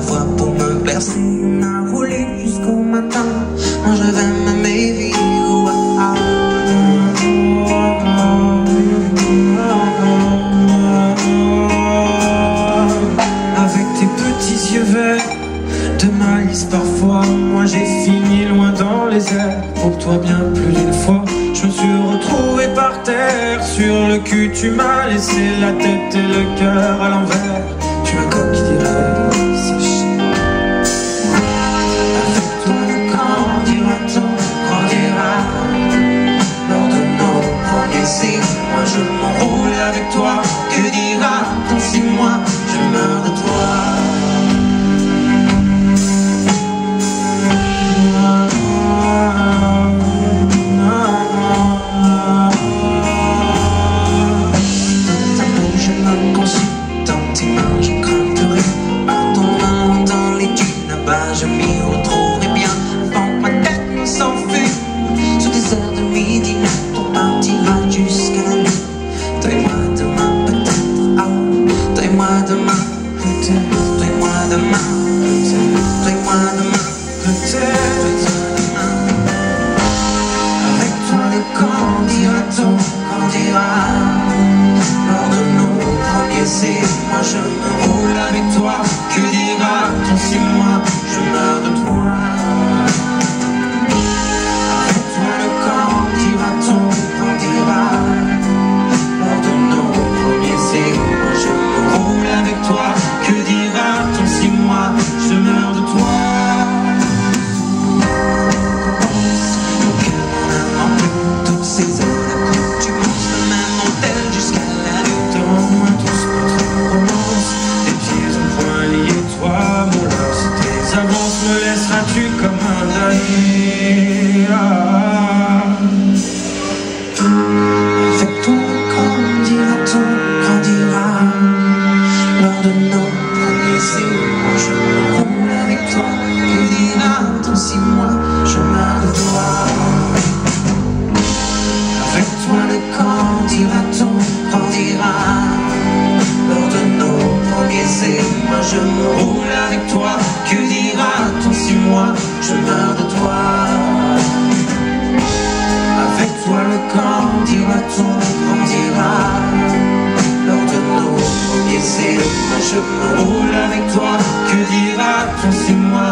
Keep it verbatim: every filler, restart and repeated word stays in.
voix pour me bercer. On a roulé jusqu'au matin. Moi je vais m'aimer vivre. Avec tes petits yeux verts de malice parfois, moi j'ai fini loin dans les airs. Pour toi bien plus d'une fois, je me suis retrouvé par terre. Sur le cul tu m'as laissé la tête et le cœur à l'envers. Tu m'as comme qui dirait séché. Avec toi le camp grandira-t-on, grandira. Lors de nos premiers essais, moi je m'enroule avec toi. Que dira-t-on si moi je meurs de toi? Je m'y retrouverai bien. Avant que ma tête ne s'enfuit sous des heures de midi, on partira jusqu'à la nuit. Toi et moi demain peut-être, oh. Toi et moi demain peut-être. Toi et moi demain peut-être. Toi et moi demain peut-être. Avec toi le camp dira-t-on, grandira. Lors de nos premiers essais, moi je me roule avec toi. Que dira-t-on si moi je meurs de toi? Avec toi le camp dira-t-on, grandira. Lors de nos premiers essais, moi je me roule avec toi. Que dira-t-on si moi je meurs de toi? Mon cœur en a manqué toutes ces heures d'accoutumance. Le même mental jusqu'à la nuit. Rends-moi tout ce notre romance. Tes pieds au point liés, toi mon lance. Tes avances me laisseras-tu comme un damné? Avec toi le camp dira-t-on, grandira. Lors de nos premiers essais, moi je me roule avec toi. Que dira-t-on si moi je meurs de toi? Avec toi le camp dira-t-on, grandira. Lors de nos premiers essais, moi je me roule avec toi. Que dira-t-on si moi je meurs de toi? Avec toi le camp dira-t-on, grandira. Lors de nos premiers essais, moi je me roule avec toi. Que dira-t-on si moi